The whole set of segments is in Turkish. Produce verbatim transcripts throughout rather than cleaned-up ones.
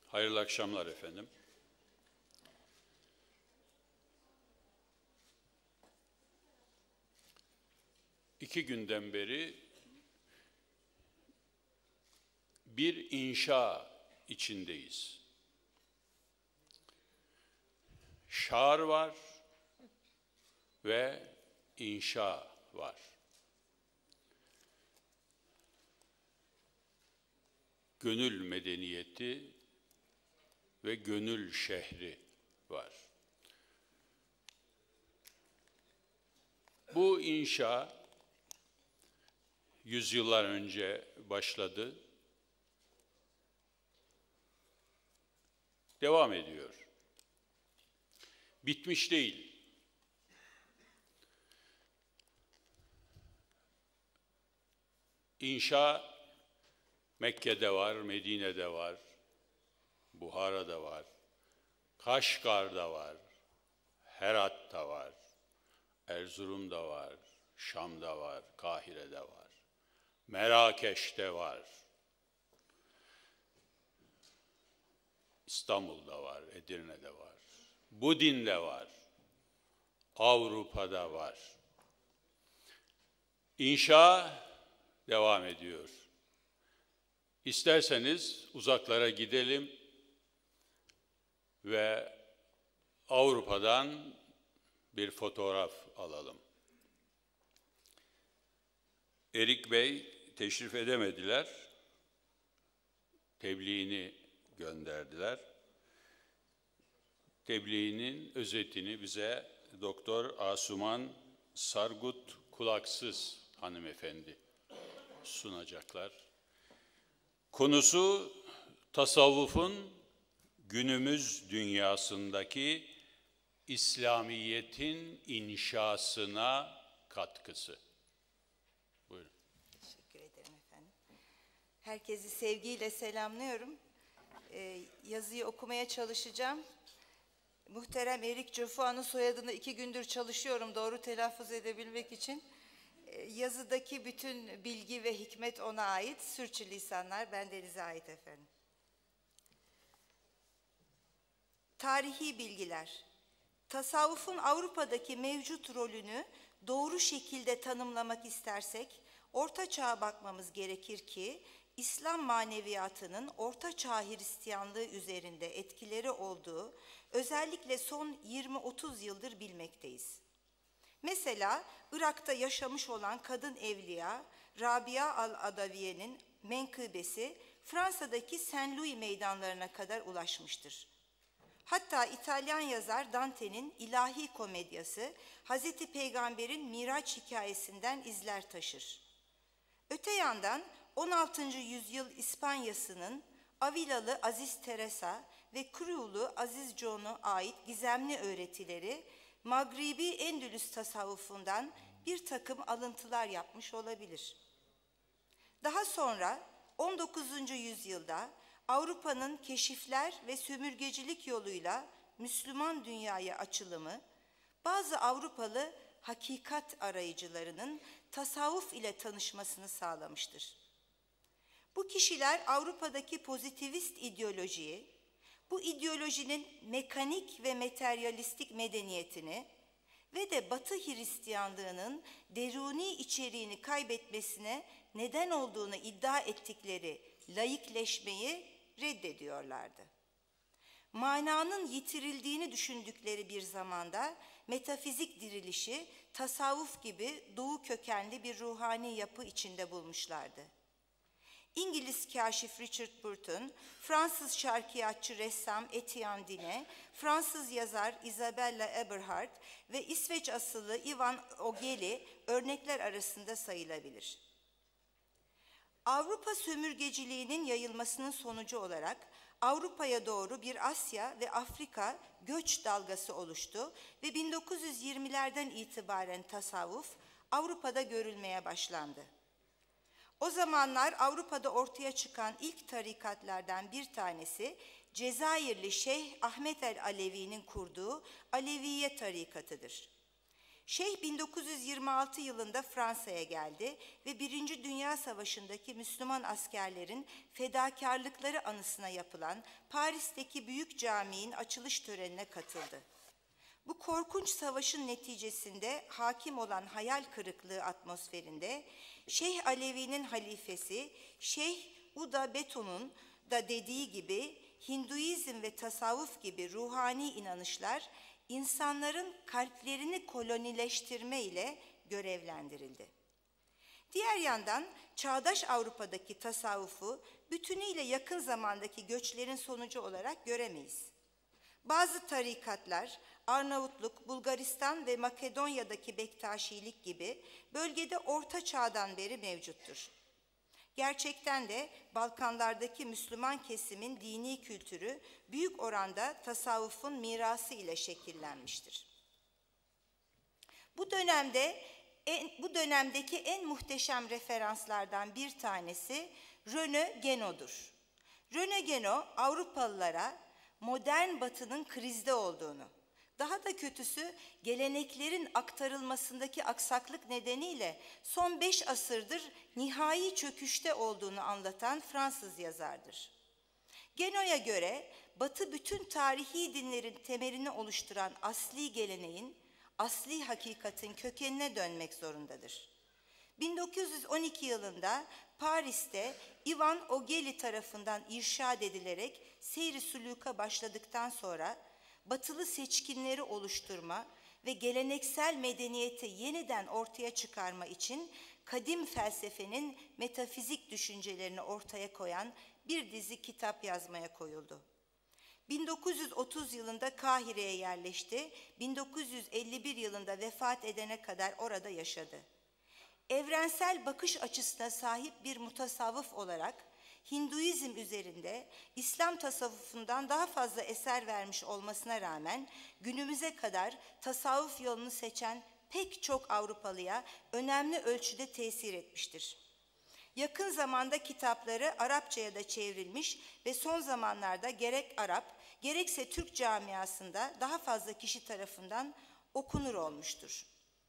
Hayırlı akşamlar efendim. İki günden beri bir inşa içindeyiz. Şaar var ve inşa var. Gönül medeniyeti ve gönül şehri var. Bu inşa yüzyıllar önce başladı, devam ediyor. Bitmiş değil. İnşa Mekke'de var, Medine'de var, Buhara'da var, Kaşgar'da var, Herat'ta var, Erzurum'da var, Şam'da var, Kahire'de var, Merakeş'te var, İstanbul'da var, Edirne'de var, Budin'de var, Avrupa'da var. İnşa devam ediyor. İsterseniz uzaklara gidelim ve Avrupa'dan bir fotoğraf alalım. Erik Bey teşrif edemediler, tebliğini gönderdiler. Tebliğinin özetini bize Doktor Asuman Sargut Kulaksız hanımefendi sunacaklar. Konusu tasavvufun günümüz dünyasındaki İslamiyet'in inşasına katkısı. Buyurun. Teşekkür ederim efendim. Herkesi sevgiyle selamlıyorum. Ee, yazıyı okumaya çalışacağım. Muhterem Erik Cöfua'nın soyadını iki gündür çalışıyorum doğru telaffuz edebilmek için. Ee, yazıdaki bütün bilgi ve hikmet ona ait. Sürçülisanlar bendenize ait efendim. Tarihi bilgiler. Tasavvufun Avrupa'daki mevcut rolünü doğru şekilde tanımlamak istersek, Orta Çağ'a bakmamız gerekir ki, İslam maneviyatının Orta Çağ Hristiyanlığı üzerinde etkileri olduğu, özellikle son yirmi otuz yıldır bilmekteyiz. Mesela Irak'ta yaşamış olan kadın evliya Rabia al-Adaviye'nin menkıbesi Fransa'daki Saint Louis meydanlarına kadar ulaşmıştır. Hatta İtalyan yazar Dante'nin ilahi komedyası Hazreti Peygamber'in Miraç hikayesinden izler taşır. Öte yandan on altıncı yüzyıl İspanya'sının Avilalı Aziz Teresa ve Kruyulu Aziz John'a ait gizemli öğretileri Magribi Endülüs tasavvufundan bir takım alıntılar yapmış olabilir. Daha sonra on dokuzuncu yüzyılda Avrupa'nın keşifler ve sömürgecilik yoluyla Müslüman dünyaya açılımı, bazı Avrupalı hakikat arayıcılarının tasavvuf ile tanışmasını sağlamıştır. Bu kişiler Avrupa'daki pozitivist ideolojiyi, bu ideolojinin mekanik ve materyalistik medeniyetini ve de Batı Hristiyanlığının deruni içeriğini kaybetmesine neden olduğunu iddia ettikleri laikleşmeyi reddediyorlardı. Mananın yitirildiğini düşündükleri bir zamanda metafizik dirilişi tasavvuf gibi doğu kökenli bir ruhani yapı içinde bulmuşlardı. İngiliz kaşif Richard Burton, Fransız şarkiyatçı ressam Etienne Dine, Fransız yazar Isabella Eberhard ve İsveç asıllı Ivan Ogeli örnekler arasında sayılabilir. Avrupa sömürgeciliğinin yayılmasının sonucu olarak Avrupa'ya doğru bir Asya ve Afrika göç dalgası oluştu ve bin dokuz yüz yirmilerden itibaren tasavvuf Avrupa'da görülmeye başlandı. O zamanlar Avrupa'da ortaya çıkan ilk tarikatlardan bir tanesi Cezayirli Şeyh Ahmet el Alevi'nin kurduğu Aleviye tarikatıdır. Şeyh bin dokuz yüz yirmi altı yılında Fransa'ya geldi ve Birinci Dünya Savaşı'ndaki Müslüman askerlerin fedakarlıkları anısına yapılan Paris'teki Büyük Cami'nin açılış törenine katıldı. Bu korkunç savaşın neticesinde hakim olan hayal kırıklığı atmosferinde Şeyh Alevi'nin halifesi Şeyh Uda Beton'un da dediği gibi Hinduizm ve tasavvuf gibi ruhani inanışlar insanların kalplerini kolonileştirme ile görevlendirildi. Diğer yandan çağdaş Avrupa'daki tasavvufu bütünüyle yakın zamandaki göçlerin sonucu olarak göremeyiz. Bazı tarikatlar, Arnavutluk, Bulgaristan ve Makedonya'daki Bektaşilik gibi bölgede Orta Çağ'dan beri mevcuttur. Gerçekten de Balkanlardaki Müslüman kesimin dini kültürü büyük oranda tasavvufun mirası ile şekillenmiştir. Bu dönemde en, bu dönemdeki en muhteşem referanslardan bir tanesi René Guénot'dur. René Guénot Avrupalılara modern Batı'nın krizde olduğunu, daha da kötüsü geleneklerin aktarılmasındaki aksaklık nedeniyle son beş asırdır nihai çöküşte olduğunu anlatan Fransız yazardır. Guénot'a göre Batı bütün tarihi dinlerin temelini oluşturan asli geleneğin, asli hakikatin kökenine dönmek zorundadır. bin dokuz yüz on iki yılında Paris'te Ivan Ogeli tarafından irşad edilerek seyri sülûka başladıktan sonra batılı seçkinleri oluşturma ve geleneksel medeniyeti yeniden ortaya çıkarma için kadim felsefenin metafizik düşüncelerini ortaya koyan bir dizi kitap yazmaya koyuldu. bin dokuz yüz otuz yılında Kahire'ye yerleşti, bin dokuz yüz elli bir yılında vefat edene kadar orada yaşadı. Evrensel bakış açısına sahip bir mutasavvıf olarak Hinduizm üzerinde İslam tasavvufundan daha fazla eser vermiş olmasına rağmen günümüze kadar tasavvuf yolunu seçen pek çok Avrupalıya önemli ölçüde tesir etmiştir. Yakın zamanda kitapları Arapçaya da çevrilmiş ve son zamanlarda gerek Arap gerekse Türk camiasında daha fazla kişi tarafından okunur olmuştur.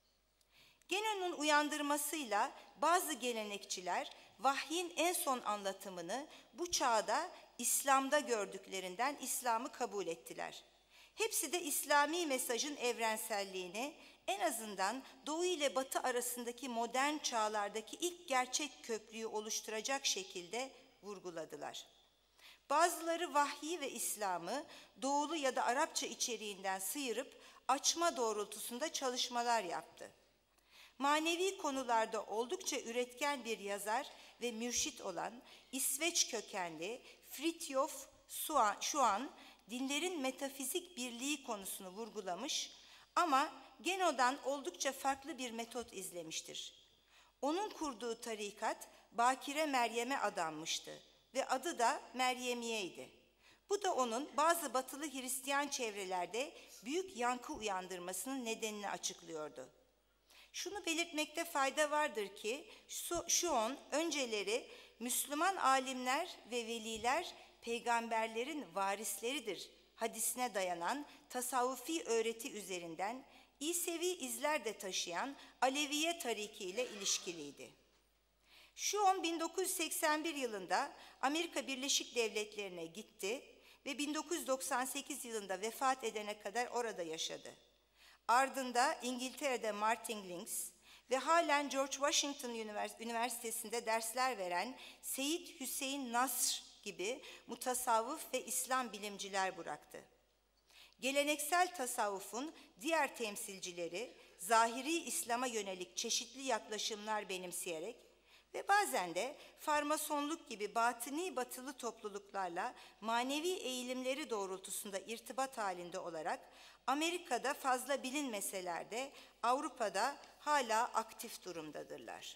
Guénot'un uyandırmasıyla bazı gelenekçiler vahyin en son anlatımını bu çağda İslam'da gördüklerinden İslam'ı kabul ettiler. Hepsi de İslami mesajın evrenselliğini, en azından Doğu ile Batı arasındaki modern çağlardaki ilk gerçek köprüyü oluşturacak şekilde vurguladılar. Bazıları vahyi ve İslam'ı Doğulu ya da Arapça içeriğinden sıyırıp açma doğrultusunda çalışmalar yaptı. Manevi konularda oldukça üretken bir yazar ve mürşit olan İsveç kökenli Fridtjof Schuon, dinlerin metafizik birliği konusunu vurgulamış ama Guénot'dan oldukça farklı bir metot izlemiştir. Onun kurduğu tarikat Bakire Meryem'e adanmıştı ve adı da Meryemiye'ydi. Bu da onun bazı batılı Hristiyan çevrelerde büyük yankı uyandırmasının nedenini açıklıyordu. Şunu belirtmekte fayda vardır ki Schuon önceleri Müslüman alimler ve veliler peygamberlerin varisleridir hadisine dayanan tasavvufi öğreti üzerinden İsevi izler de taşıyan Aleviye tariki ile ilişkiliydi. Schuon bin dokuz yüz seksen bir yılında Amerika Birleşik Devletleri'ne gitti ve bin dokuz yüz doksan sekiz yılında vefat edene kadar orada yaşadı. Ardında İngiltere'de Martin Links ve halen George Washington Üniversitesi'nde dersler veren Seyyid Hüseyin Nasr gibi mutasavvıf ve İslam bilimciler bıraktı. Geleneksel tasavvufun diğer temsilcileri zahiri İslam'a yönelik çeşitli yaklaşımlar benimseyerek ve bazen de farmasonluk gibi batini batılı topluluklarla manevi eğilimleri doğrultusunda irtibat halinde olarak Amerika'da fazla bilinmeseler de Avrupa'da hala aktif durumdadırlar.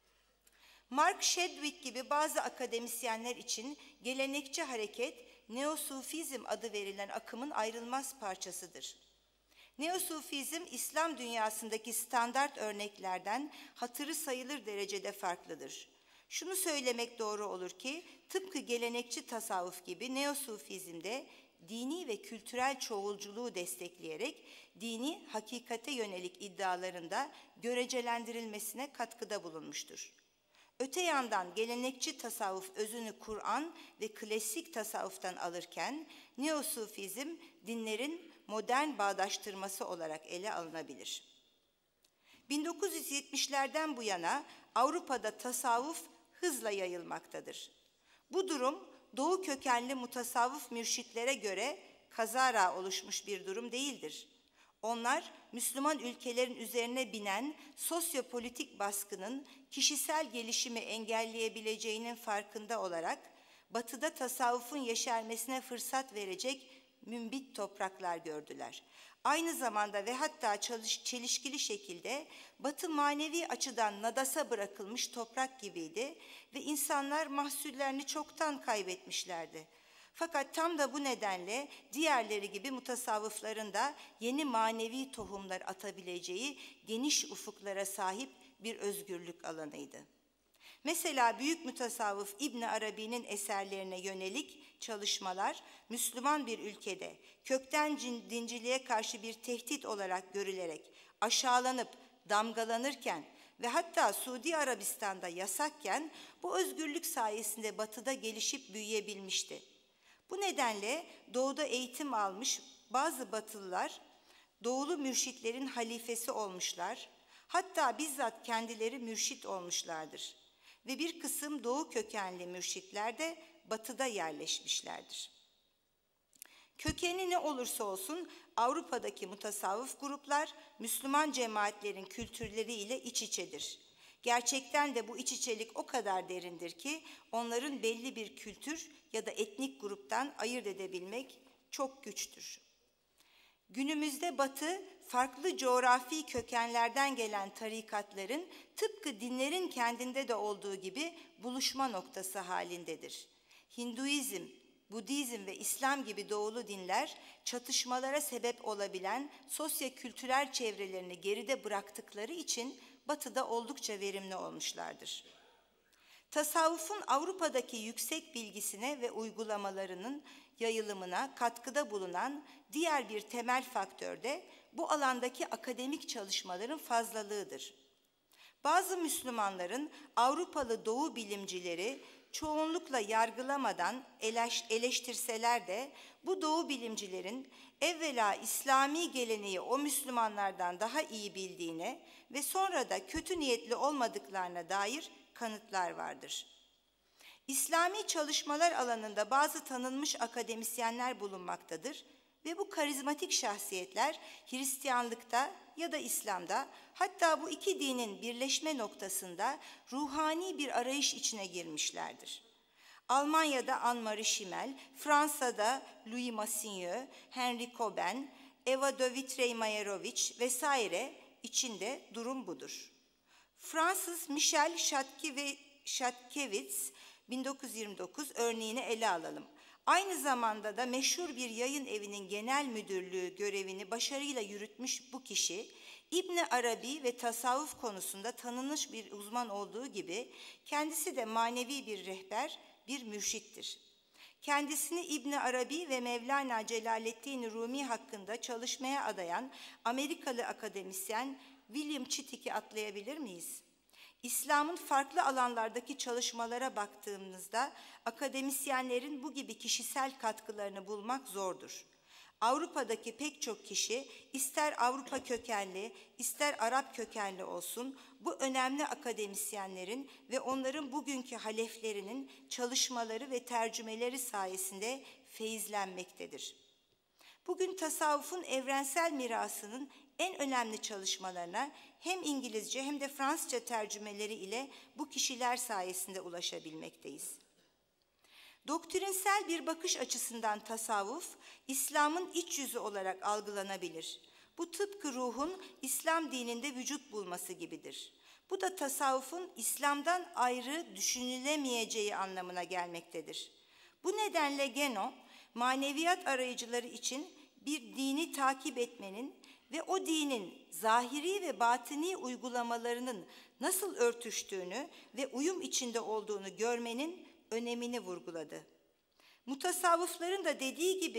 Mark Shedwick gibi bazı akademisyenler için gelenekçi hareket Neosufizm adı verilen akımın ayrılmaz parçasıdır. Neosufizm, İslam dünyasındaki standart örneklerden hatırı sayılır derecede farklıdır. Şunu söylemek doğru olur ki, tıpkı gelenekçi tasavvuf gibi Neosufizmde dini ve kültürel çoğulculuğu destekleyerek dini hakikate yönelik iddialarında görecelendirilmesine katkıda bulunmuştur. Öte yandan gelenekçi tasavvuf özünü Kur'an ve klasik tasavvuftan alırken Neosufizm dinlerin modern bağdaştırması olarak ele alınabilir. bin dokuz yüz yetmişlerden bu yana Avrupa'da tasavvuf hızla yayılmaktadır. Bu durum Doğu kökenli mutasavvıf mürşitlere göre kazara oluşmuş bir durum değildir. Onlar Müslüman ülkelerin üzerine binen sosyopolitik baskının kişisel gelişimi engelleyebileceğinin farkında olarak Batı'da tasavvufun yeşermesine fırsat verecek mümbit topraklar gördüler. Aynı zamanda ve hatta çalış, çelişkili şekilde Batı manevi açıdan nadasa bırakılmış toprak gibiydi ve insanlar mahsullerini çoktan kaybetmişlerdi. Fakat tam da bu nedenle diğerleri gibi mutasavvıfların da yeni manevi tohumlar atabileceği geniş ufuklara sahip bir özgürlük alanıydı. Mesela büyük mutasavvıf İbn Arabi'nin eserlerine yönelik çalışmalar Müslüman bir ülkede kökten dinciliğe karşı bir tehdit olarak görülerek aşağılanıp damgalanırken ve hatta Suudi Arabistan'da yasakken bu özgürlük sayesinde Batı'da gelişip büyüyebilmişti. Bu nedenle Doğu'da eğitim almış bazı Batılılar Doğulu mürşitlerin halifesi olmuşlar, hatta bizzat kendileri mürşit olmuşlardır ve bir kısım Doğu kökenli mürşitler de Batı'da yerleşmişlerdir. Kökeni ne olursa olsun Avrupa'daki mutasavvıf gruplar Müslüman cemaatlerin kültürleriyle iç içedir. Gerçekten de bu iç içelik o kadar derindir ki onların belli bir kültür ya da etnik gruptan ayırt edebilmek çok güçtür. Günümüzde Batı, farklı coğrafi kökenlerden gelen tarikatların tıpkı dinlerin kendinde de olduğu gibi buluşma noktası halindedir. Hinduizm, Budizm ve İslam gibi doğulu dinler çatışmalara sebep olabilen sosyo-kültürel çevrelerini geride bıraktıkları için Batı'da oldukça verimli olmuşlardır. Tasavvufun Avrupa'daki yüksek bilgisine ve uygulamalarının yayılımına katkıda bulunan diğer bir temel faktör de bu alandaki akademik çalışmaların fazlalığıdır. Bazı Müslümanların Avrupalı Doğu bilimcileri çoğunlukla yargılamadan eleştirseler de bu Doğu bilimcilerin evvela İslami geleneği o Müslümanlardan daha iyi bildiğine ve sonra da kötü niyetli olmadıklarına dair kanıtlar vardır. İslami çalışmalar alanında bazı tanınmış akademisyenler bulunmaktadır ve bu karizmatik şahsiyetler Hristiyanlıkta ya da İslam'da, hatta bu iki dinin birleşme noktasında ruhani bir arayış içine girmişlerdir. Almanya'da Anne-Marie Schimmel, Fransa'da Louis Massignon, Henry Coben, Eva de Vitrey-Mayerovich vesaire içinde durum budur. Fransız Michel Schatkevitz bin dokuz yüz yirmi dokuz örneğini ele alalım. Aynı zamanda da meşhur bir yayın evinin genel müdürlüğü görevini başarıyla yürütmüş bu kişi, İbn Arabi ve tasavvuf konusunda tanınmış bir uzman olduğu gibi kendisi de manevi bir rehber, bir mürşittir. Kendisini İbn Arabi ve Mevlana Celaleddin Rumi hakkında çalışmaya adayan Amerikalı akademisyen William Chittick'i atlayabilir miyiz? İslam'ın farklı alanlardaki çalışmalara baktığımızda akademisyenlerin bu gibi kişisel katkılarını bulmak zordur. Avrupa'daki pek çok kişi ister Avrupa kökenli, ister Arap kökenli olsun bu önemli akademisyenlerin ve onların bugünkü haleflerinin çalışmaları ve tercümeleri sayesinde feyizlenmektedir. Bugün tasavvufun evrensel mirasının en önemli çalışmalarına hem İngilizce hem de Fransızca tercümeleri ile bu kişiler sayesinde ulaşabilmekteyiz. Doktrinsel bir bakış açısından tasavvuf, İslam'ın iç yüzü olarak algılanabilir. Bu tıpkı ruhun İslam dininde vücut bulması gibidir. Bu da tasavvufun İslam'dan ayrı düşünülemeyeceği anlamına gelmektedir. Bu nedenle Geno, maneviyat arayıcıları için bir dini takip etmenin ve o dinin zahiri ve batini uygulamalarının nasıl örtüştüğünü ve uyum içinde olduğunu görmenin önemini vurguladı. Mutasavvıfların da dediği gibi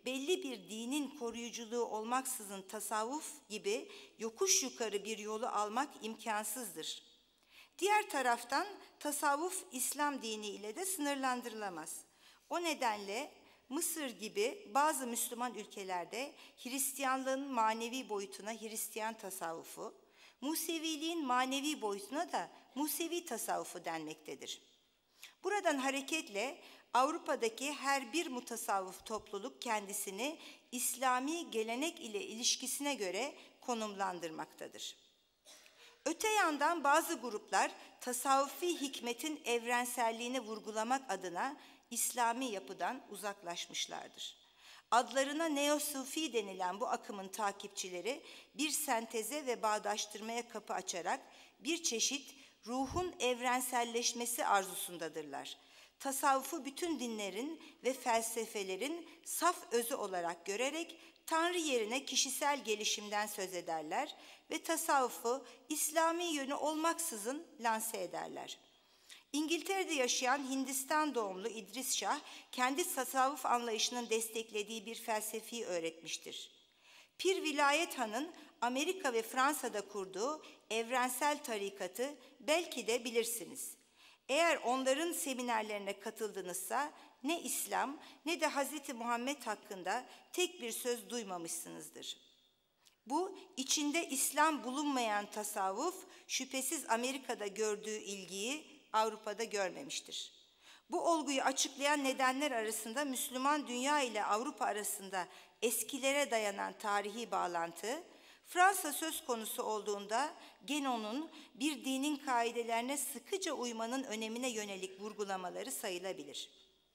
belli bir dinin koruyuculuğu olmaksızın tasavvuf gibi yokuş yukarı bir yolu almak imkansızdır. Diğer taraftan tasavvuf İslam dini ile de sınırlandırılamaz. O nedenle Mısır gibi bazı Müslüman ülkelerde Hristiyanlığın manevi boyutuna Hristiyan tasavvufu, Museviliğin manevi boyutuna da Musevi tasavvufu denmektedir. Buradan hareketle Avrupa'daki her bir mutasavvıf topluluk kendisini İslami gelenek ile ilişkisine göre konumlandırmaktadır. Öte yandan bazı gruplar tasavvufi hikmetin evrenselliğini vurgulamak adına İslami yapıdan uzaklaşmışlardır. Adlarına Neo-Sufi denilen bu akımın takipçileri bir senteze ve bağdaştırmaya kapı açarak bir çeşit ruhun evrenselleşmesi arzusundadırlar. Tasavvufu bütün dinlerin ve felsefelerin saf özü olarak görerek Tanrı yerine kişisel gelişimden söz ederler ve tasavvufu İslami yönü olmaksızın lanse ederler. İngiltere'de yaşayan Hindistan doğumlu İdris Şah, kendi tasavvuf anlayışının desteklediği bir felsefeyi öğretmiştir. Pir Vilayet Han'ın Amerika ve Fransa'da kurduğu evrensel tarikatı belki de bilirsiniz. Eğer onların seminerlerine katıldınızsa ne İslam ne de Hazreti Muhammed hakkında tek bir söz duymamışsınızdır. Bu içinde İslam bulunmayan tasavvuf şüphesiz Amerika'da gördüğü ilgiyi Avrupa'da görmemiştir. Bu olguyu açıklayan nedenler arasında Müslüman dünya ile Avrupa arasında eskilere dayanan tarihi bağlantı, Fransa söz konusu olduğunda Genon'un bir dinin kaidelerine sıkıca uymanın önemine yönelik vurgulamaları sayılabilir.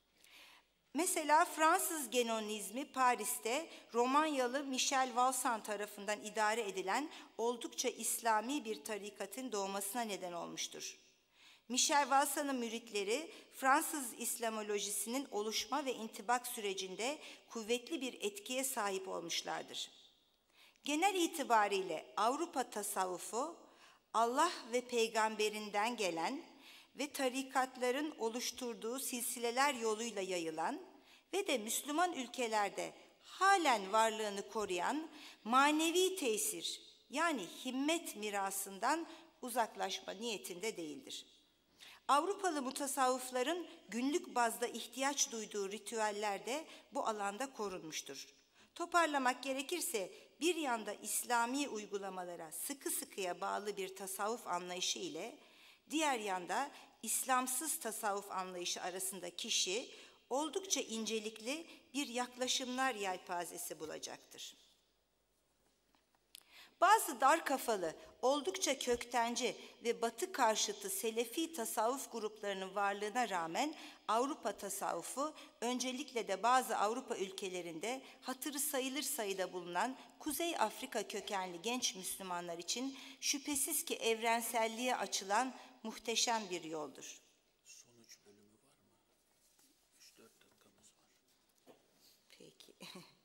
Mesela Fransız Genonizmi Paris'te Romanyalı Michel Valsan tarafından idare edilen oldukça İslami bir tarikatın doğmasına neden olmuştur. Michel Valsan'ın müritleri Fransız İslamolojisinin oluşma ve intibak sürecinde kuvvetli bir etkiye sahip olmuşlardır. Genel itibariyle Avrupa tasavvufu Allah ve peygamberinden gelen ve tarikatların oluşturduğu silsileler yoluyla yayılan ve de Müslüman ülkelerde halen varlığını koruyan manevi tesir yani himmet mirasından uzaklaşma niyetinde değildir. Avrupalı mutasavvıfların günlük bazda ihtiyaç duyduğu ritüeller de bu alanda korunmuştur. Toparlamak gerekirse bir yanda İslami uygulamalara sıkı sıkıya bağlı bir tasavvuf anlayışı ile diğer yanda İslamsız tasavvuf anlayışı arasında kişi oldukça incelikli bir yaklaşımlar yelpazesi bulacaktır. Bazı dar kafalı, oldukça köktenci ve batı karşıtı Selefi tasavvuf gruplarının varlığına rağmen Avrupa tasavvufu öncelikle de bazı Avrupa ülkelerinde hatırı sayılır sayıda bulunan Kuzey Afrika kökenli genç Müslümanlar için şüphesiz ki evrenselliğe açılan muhteşem bir yoldur. Sonuç bölümü var mı? üç dört dakikamız var. Peki.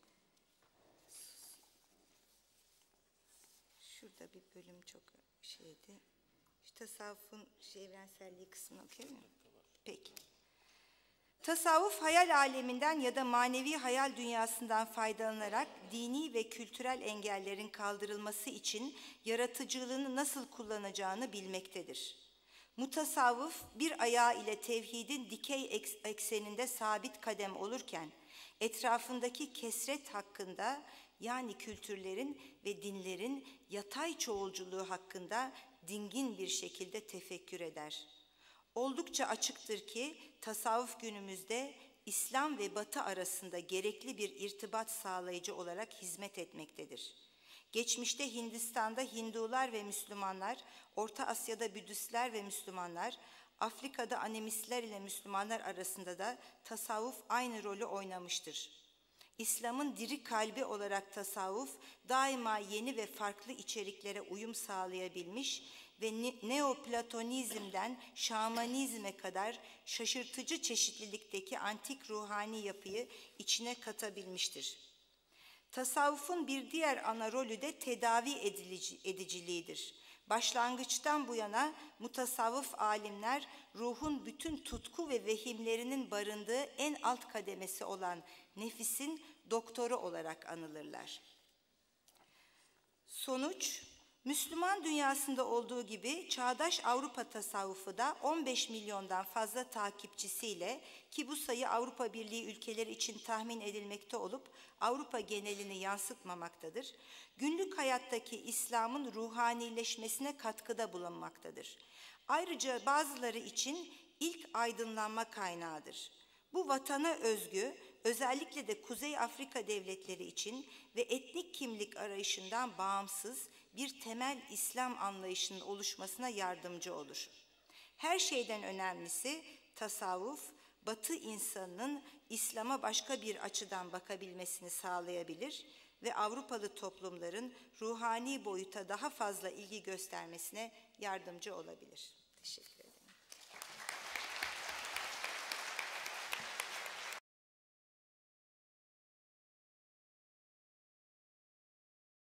Şurada bir bölüm çok şeydi. Şu tasavvufun şey, evrenselliği kısmını okuyayım mı? Peki. Tasavvuf hayal aleminden ya da manevi hayal dünyasından faydalanarak dini ve kültürel engellerin kaldırılması için yaratıcılığını nasıl kullanacağını bilmektedir. Mutasavvıf bir ayağı ile tevhidin dikey ekseninde sabit kadem olurken etrafındaki kesret hakkında yani kültürlerin ve dinlerin yatay çoğulculuğu hakkında dingin bir şekilde tefekkür eder. Oldukça açıktır ki tasavvuf günümüzde İslam ve Batı arasında gerekli bir irtibat sağlayıcı olarak hizmet etmektedir. Geçmişte Hindistan'da Hindular ve Müslümanlar, Orta Asya'da Büdistler ve Müslümanlar, Afrika'da Animistler ile Müslümanlar arasında da tasavvuf aynı rolü oynamıştır. İslam'ın diri kalbi olarak tasavvuf daima yeni ve farklı içeriklere uyum sağlayabilmiş ve Neoplatonizm'den Şamanizme kadar şaşırtıcı çeşitlilikteki antik ruhani yapıyı içine katabilmiştir. Tasavvufun bir diğer ana rolü de tedavi edici, ediciliğidir. Başlangıçtan bu yana mutasavvıf alimler ruhun bütün tutku ve vehimlerinin barındığı en alt kademesi olan nefisin doktoru olarak anılırlar. Sonuç, Müslüman dünyasında olduğu gibi çağdaş Avrupa tasavvufu da on beş milyondan fazla takipçisiyle, ki bu sayı Avrupa Birliği ülkeleri için tahmin edilmekte olup Avrupa genelini yansıtmamaktadır, günlük hayattaki İslam'ın ruhanileşmesine katkıda bulunmaktadır. Ayrıca bazıları için ilk aydınlanma kaynağıdır. Bu vatana özgü, özellikle de Kuzey Afrika devletleri için ve etnik kimlik arayışından bağımsız bir temel İslam anlayışının oluşmasına yardımcı olur. Her şeyden önemlisi tasavvuf, Batı insanının İslam'a başka bir açıdan bakabilmesini sağlayabilir ve Avrupalı toplumların ruhani boyuta daha fazla ilgi göstermesine yardımcı olabilir. Teşekkür ederim.